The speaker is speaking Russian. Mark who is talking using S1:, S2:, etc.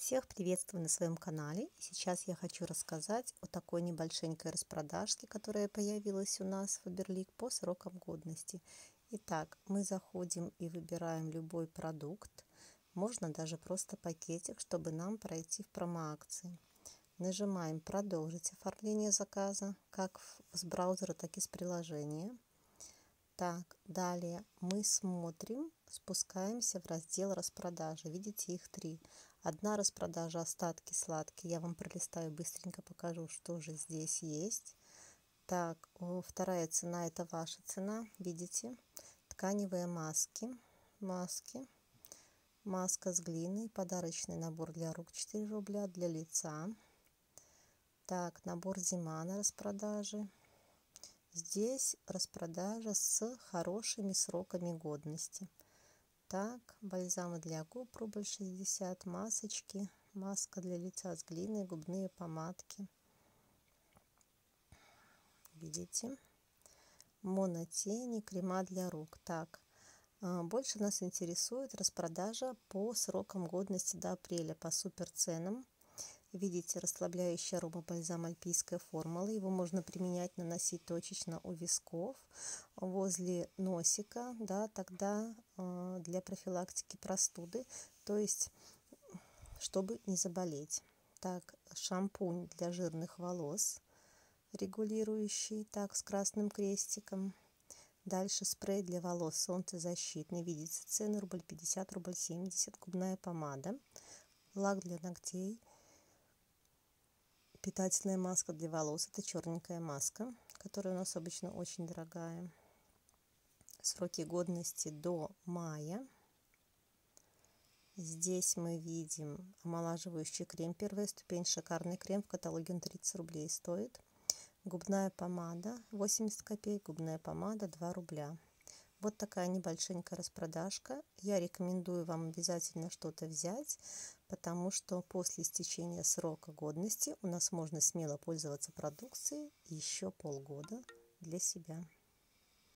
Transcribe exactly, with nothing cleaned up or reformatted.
S1: Всех приветствую на своем канале. И сейчас я хочу рассказать о такой небольшенькой распродажке, которая появилась у нас в Faberlic по срокам годности. Итак, мы заходим и выбираем любой продукт. Можно даже просто пакетик, чтобы нам пройти в промо-акции. Нажимаем «Продолжить оформление заказа», как с браузера, так и с приложения. Так, далее мы смотрим, спускаемся в раздел распродажи. Видите, их три. Одна распродажа остатки сладкие. Я вам пролистаю, быстренько покажу, что же здесь есть. Так, вторая цена — это ваша цена. Видите, тканевые маски, маски, маска с глиной, подарочный набор для рук четыре рубля, для лица. Так, набор зима на распродаже. Здесь распродажа с хорошими сроками годности. Так, бальзамы для губ рубль шестьдесят, масочки, маска для лица с глиной, губные помадки. Видите? Монотени, крема для рук. Так, больше нас интересует распродажа по срокам годности до апреля по супер ценам. Видите, расслабляющий арома бальзам альпийская формула. Его можно применять, наносить точечно у висков, возле носика, да, тогда э, для профилактики простуды, то есть чтобы не заболеть. Так, шампунь для жирных волос, регулирующий, так, с красным крестиком. Дальше спрей для волос солнцезащитный. Видите, цены рубль пятьдесят, рубль семьдесят. Губная помада, лак для ногтей. Питательная маска для волос, это черненькая маска, которая у нас обычно очень дорогая. Сроки годности до мая. Здесь мы видим омолаживающий крем, первая ступень, шикарный крем, в каталоге он тридцать рублей стоит. Губная помада восемьдесят копеек, губная помада два рубля. Вот такая небольшенькая распродажка. Я рекомендую вам обязательно что-то взять, потому что после истечения срока годности у нас можно смело пользоваться продукцией еще полгода для себя.